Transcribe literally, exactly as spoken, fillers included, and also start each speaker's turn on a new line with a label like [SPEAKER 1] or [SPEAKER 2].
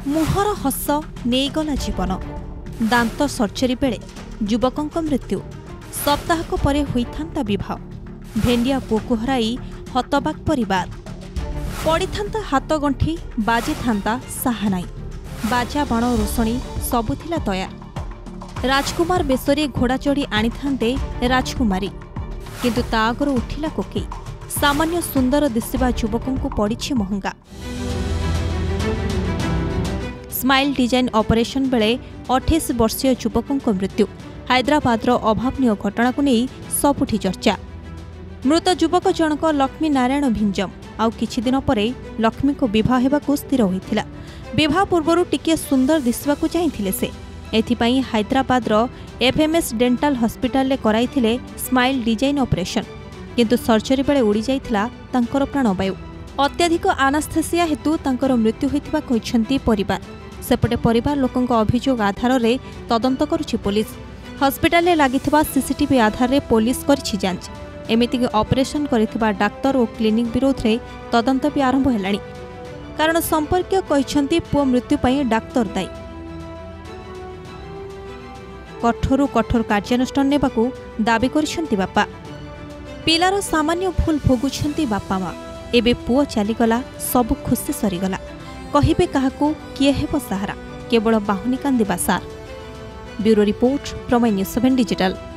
[SPEAKER 1] मुहर हस नेगला जीवन दांत सर्जरी बेले युवक मृत्यु सप्ताहक परे होइथांता विवाह भेंडिया पुओकु हराई हतबाक परिवार पड़िथांता हाथ गंठी बाजी थांता साहानाई बाजा बाण रोषणी सबुथिला तयार राजकुमार बेशरे घोड़ा चढ़ी आनिथांते राजकुमारी किंतु ता आगरू उठिला कोकी सामान्य सुंदर दिसिबा युवकंकु पड़िछि महंगा। स्माइल डिजाइन ऑपरेशन बेले अठाईस वर्षीय युवक मृत्यु हैदराबादर अभावनीय घटना को नहीं सबुठी चर्चा। मृत युवक जनक लक्ष्मी नारायण भिंजम आउ किछि दिन परे लक्ष्मी को विवाह हेबाकु स्थिर होइथिला। विवाह पूर्वरु टिके सुंदर दिसबाकु चाहिथिले से एथिपाई हैदराबादर एफएमएस डेंटाल हॉस्पिटल ले कराइथिले स्माइल डिजाइन ऑपरेशन किंतु सर्जरी बेले उड़ी जाइथिला तांकर प्राणवायु। अत्याधिक आनास्थेसिया हेतु तांकर मृत्यु होइथिबा कहिसंती परिवार। सेपटे परिवार लोकंक अभियोग आधार रे तदंत करुछि पुलिस। हॉस्पिटल ले लागिथिबा सीसीटीवी आधार रे पुलिस करिछि जांच। एमितिक ऑपरेशन करिथिबा डाक्टर और क्लिनिक विरोध रे तदंत भी आरंभ हेलाणी कारण संपर्कीय कहिसंती पुओ मृत्यु पई डाक्टर दायी। कठोर कठोर कार्यानुष्ठान नेबाकू दाबी करिसंती बापा। पिलार सामान्य भूल भोगुछंती बापा माँ एबे पुओ चलीगला सब खुशी सरीगला कहिबे काहाकू किए हेब सहारा केवल बाहुनी कांदिबा सार। Bureau report Prameya news seven digital.